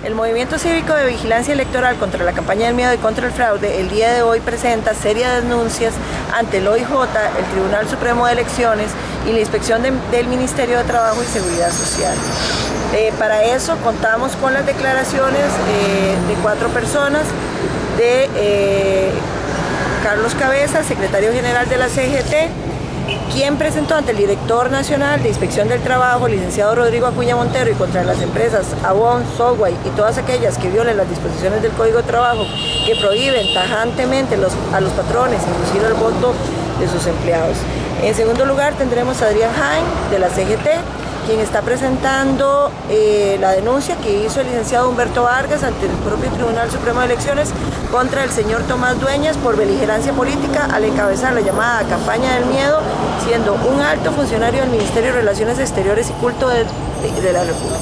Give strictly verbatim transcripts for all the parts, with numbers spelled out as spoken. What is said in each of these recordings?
El Movimiento Cívico de Vigilancia Electoral contra la Campaña del Miedo y contra el Fraude el día de hoy presenta serias denuncias ante el O I J, el Tribunal Supremo de Elecciones y la Inspección de, del Ministerio de Trabajo y Seguridad Social. Eh, para eso contamos con las declaraciones eh, de cuatro personas, de eh, Carlos Cabeza, secretario general de la C G T, quien presentó ante el director nacional de Inspección del Trabajo, licenciado Rodrigo Acuña Montero, y contra las empresas Avon, Solway y todas aquellas que violen las disposiciones del Código de Trabajo que prohíben tajantemente los, a los patrones inducir el voto de sus empleados. En segundo lugar tendremos a Adrián Jaén de la C G T, quien está presentando eh, la denuncia que hizo el licenciado Humberto Vargas ante el propio Tribunal Supremo de Elecciones contra el señor Tomás Dueñas por beligerancia política al encabezar la llamada campaña del miedo, siendo un alto funcionario del Ministerio de Relaciones Exteriores y Culto de, de, de la República.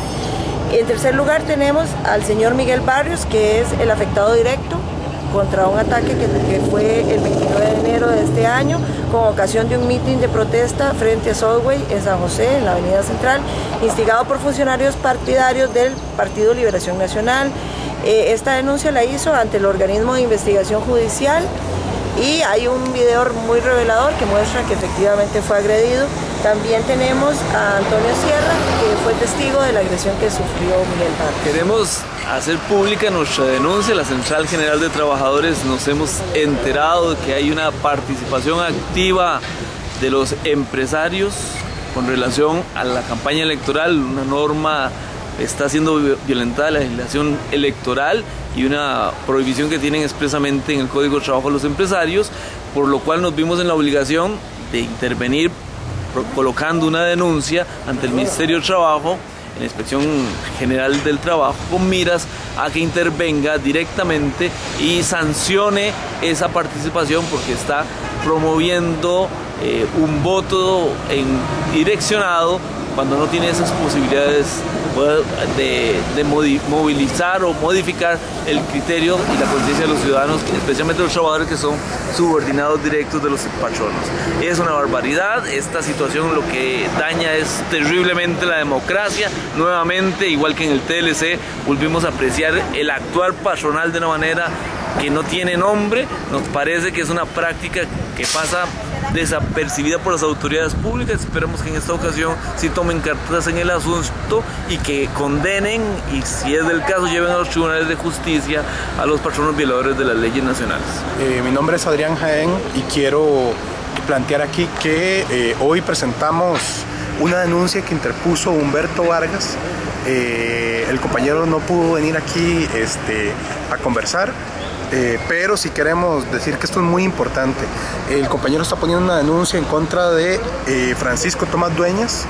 En tercer lugar tenemos al señor Miguel Barrios, que es el afectado directo contra un ataque que, que fue el veintinueve de enero de este año con ocasión de un mitin de protesta frente a Solway en San José, en la Avenida Central, instigado por funcionarios partidarios del Partido Liberación Nacional. Eh, esta denuncia la hizo ante el organismo de investigación judicial y hay un video muy revelador que muestra que efectivamente fue agredido. También tenemos a Antonio Sierra, que fue testigo de la agresión que sufrió Miguel Barrios. Queremos hacer pública nuestra denuncia. La Central General de Trabajadores nos hemos enterado de que hay una participación activa de los empresarios con relación a la campaña electoral. Una norma está siendo violentada, la legislación electoral, y una prohibición que tienen expresamente en el Código de Trabajo los empresarios, por lo cual nos vimos en la obligación de intervenir colocando una denuncia ante el Ministerio de Trabajo en la Inspección General del Trabajo con miras a que intervenga directamente y sancione esa participación, porque está promoviendo eh, un voto en, direccionado cuando no tiene esas posibilidades de, de movilizar o modificar el criterio y la conciencia de los ciudadanos, especialmente los trabajadores que son subordinados directos de los patronos. Es una barbaridad. Esta situación lo que daña es terriblemente la democracia. Nuevamente, igual que en el T L C, volvimos a apreciar el actuar patronal de una manera que no tiene nombre. Nos parece que es una práctica que pasa desapercibida por las autoridades públicas. Esperamos que en esta ocasión sí tomen cartas en el asunto y que condenen, y si es del caso lleven a los tribunales de justicia a los patronos violadores de las leyes nacionales. Eh, mi nombre es Adrián Jaén y quiero plantear aquí que eh, hoy presentamos una denuncia que interpuso Humberto Vargas. Eh, el compañero no pudo venir aquí este, a conversar. Eh, pero si queremos decir que esto es muy importante. El compañero está poniendo una denuncia en contra de eh, Francisco Tomás Dueñas,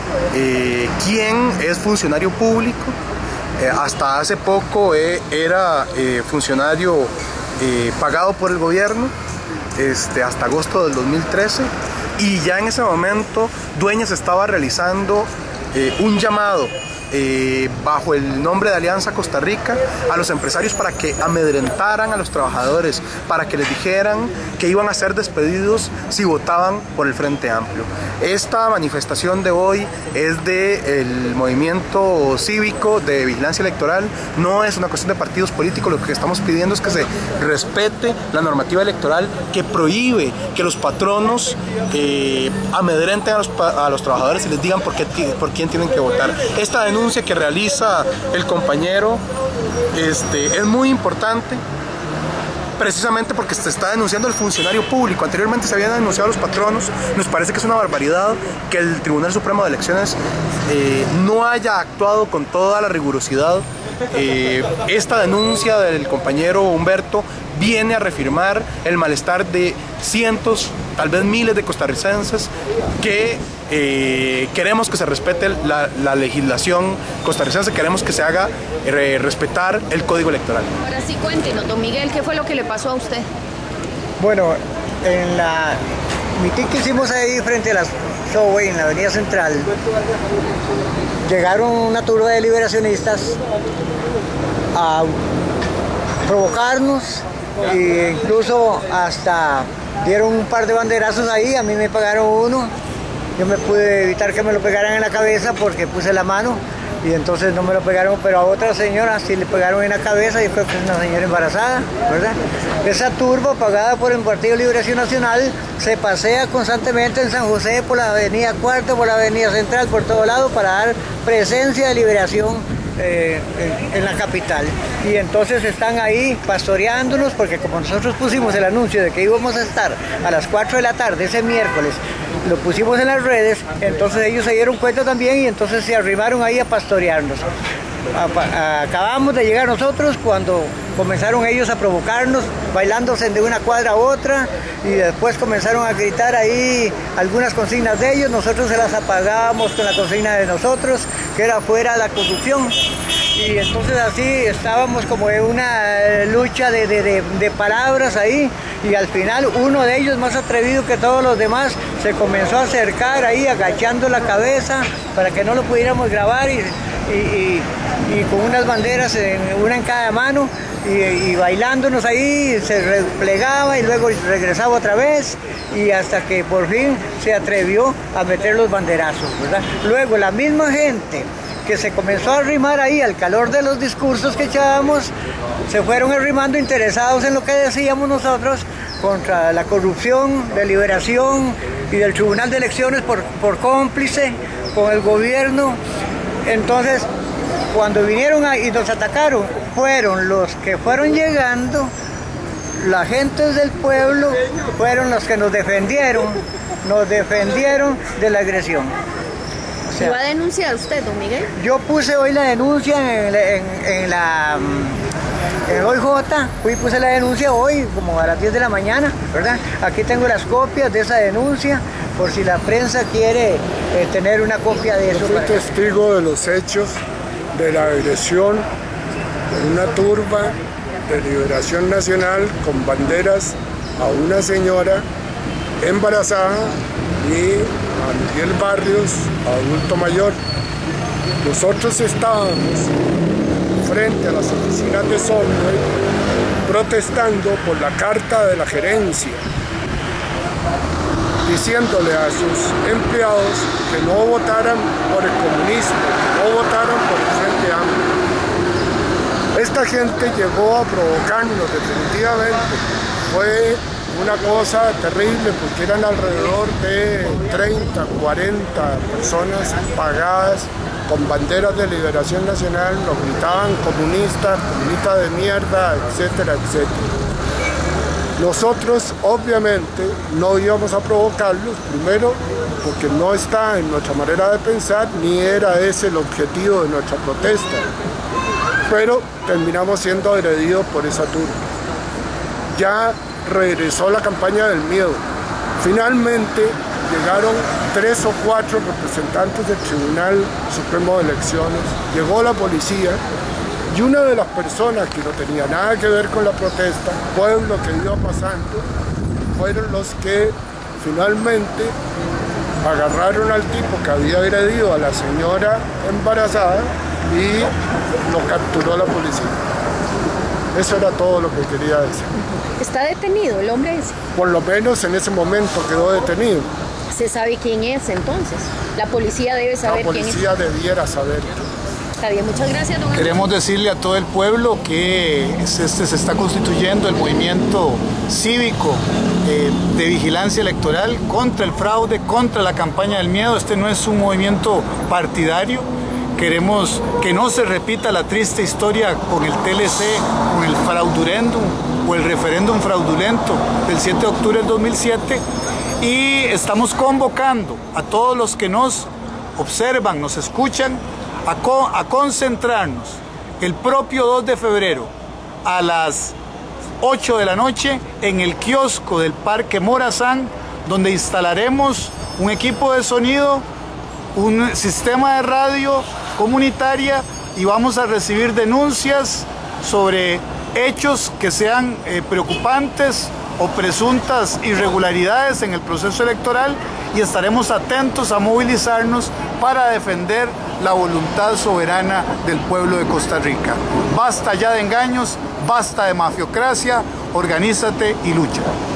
eh, quien es funcionario público. Eh, hasta hace poco eh, era eh, funcionario eh, pagado por el gobierno, este, hasta agosto del dos mil trece, y ya en ese momento Dueñas estaba realizando eh, un llamado Eh, bajo el nombre de Alianza Costa Rica a los empresarios para que amedrentaran a los trabajadores, para que les dijeran que iban a ser despedidos si votaban por el Frente Amplio. Esta manifestación de hoy es del movimiento cívico de vigilancia electoral, no es una cuestión de partidos políticos. Lo que estamos pidiendo es que se respete la normativa electoral que prohíbe que los patronos eh, amedrenten a los, a los trabajadores y les digan por, qué, por quién tienen que votar. Esta denuncia que realiza el compañero este, es muy importante, precisamente porque se está denunciando al funcionario público. Anteriormente se habían denunciado a los patronos. Nos parece que es una barbaridad que el Tribunal Supremo de Elecciones eh, no haya actuado con toda la rigurosidad. Eh, esta denuncia del compañero Humberto viene a reafirmar el malestar de cientos, tal vez miles de costarricenses que eh, queremos que se respete la, la legislación costarricense, queremos que se haga eh, respetar el Código Electoral. Ahora sí, cuéntenos, don Miguel, ¿qué fue lo que le pasó a usted? Bueno, en la mitin que hicimos ahí frente a la Subway en la Avenida Central, llegaron una turba de liberacionistas a provocarnos e incluso hasta dieron un par de banderazos ahí. A mí me pagaron uno, yo me pude evitar que me lo pegaran en la cabeza porque puse la mano, y entonces no me lo pegaron, pero a otra señora sí le pegaron en la cabeza, yo creo que es una señora embarazada, ¿verdad? Esa turba pagada por el Partido de Liberación Nacional se pasea constantemente en San José por la avenida Cuarta, por la avenida Central, por todo lado para dar presencia de liberación eh, en, en la capital. Y entonces están ahí pastoreándonos porque como nosotros pusimos el anuncio de que íbamos a estar a las cuatro de la tarde ese miércoles, lo pusimos en las redes, entonces ellos se dieron cuenta también y entonces se arrimaron ahí a pastorearnos. Acabamos de llegar nosotros cuando comenzaron ellos a provocarnos, bailándose de una cuadra a otra, y después comenzaron a gritar ahí algunas consignas de ellos, nosotros se las apagábamos con la consigna de nosotros, que era fuera la corrupción. Y entonces así estábamos como en una lucha de, de, de, de palabras ahí, y al final uno de ellos, más atrevido que todos los demás, se comenzó a acercar ahí agachando la cabeza para que no lo pudiéramos grabar, y, y, y, y con unas banderas, en, una en cada mano, y, y bailándonos ahí, se replegaba y luego regresaba otra vez, y hasta que por fin se atrevió a meter los banderazos, ¿verdad? Luego la misma gente que se comenzó a arrimar ahí al calor de los discursos que echábamos, se fueron arrimando interesados en lo que decíamos nosotros contra la corrupción de Liberación y del Tribunal de Elecciones por, por cómplice con el gobierno. Entonces, cuando vinieron ahí y nos atacaron, fueron los que fueron llegando, la gente del pueblo, fueron los que nos defendieron, nos defendieron de la agresión. O sea, ¿va a denunciar usted, don Miguel? Yo puse hoy la denuncia en, en, en la en el O I J, fui puse la denuncia hoy como a las diez de la mañana, ¿verdad? Aquí tengo las copias de esa denuncia, por si la prensa quiere eh, tener una copia de eso. Yo fui testigo de los hechos de la agresión de una turba de Liberación Nacional con banderas a una señora embarazada y a Miguel Barrios, adulto mayor. Nosotros estábamos frente a las oficinas de Subway protestando por la carta de la gerencia, diciéndole a sus empleados que no votaran por el comunismo, que no votaran por el Frente Amplio. Esta gente llegó a provocarnos definitivamente. Fue una cosa terrible porque eran alrededor de treinta, cuarenta personas pagadas con banderas de Liberación Nacional, nos gritaban comunistas, comunistas de mierda, etcétera, etcétera. Nosotros obviamente no íbamos a provocarlos, primero porque no está en nuestra manera de pensar, ni era ese el objetivo de nuestra protesta, pero terminamos siendo agredidos por esa turba. Ya regresó la campaña del miedo. Finalmente llegaron tres o cuatro representantes del Tribunal Supremo de Elecciones, llegó la policía y una de las personas que no tenía nada que ver con la protesta, pueblo que iba pasando, fueron los que finalmente agarraron al tipo que había agredido a la señora embarazada y lo capturó la policía. Eso era todo lo que quería decir. ¿Está detenido el hombre ese? Por lo menos en ese momento quedó detenido. ¿Se sabe quién es entonces? La policía debe saber quién es. La policía debiera saber. Está bien, muchas gracias, don Queremos decirle a todo el pueblo que este se está constituyendo el movimiento cívico eh, de vigilancia electoral contra el fraude, contra la campaña del miedo. Este no es un movimiento partidario. Queremos que no se repita la triste historia con el T L C, con el fraudulendum o el referéndum fraudulento del siete de octubre del dos mil siete, y estamos convocando a todos los que nos observan, nos escuchan, a, co a concentrarnos el propio dos de febrero a las ocho de la noche en el kiosco del Parque Morazán, donde instalaremos un equipo de sonido, un sistema de radio comunitaria, y vamos a recibir denuncias sobre hechos que sean eh, preocupantes o presuntas irregularidades en el proceso electoral, y estaremos atentos a movilizarnos para defender la voluntad soberana del pueblo de Costa Rica. Basta ya de engaños, basta de mafiocracia, organízate y lucha.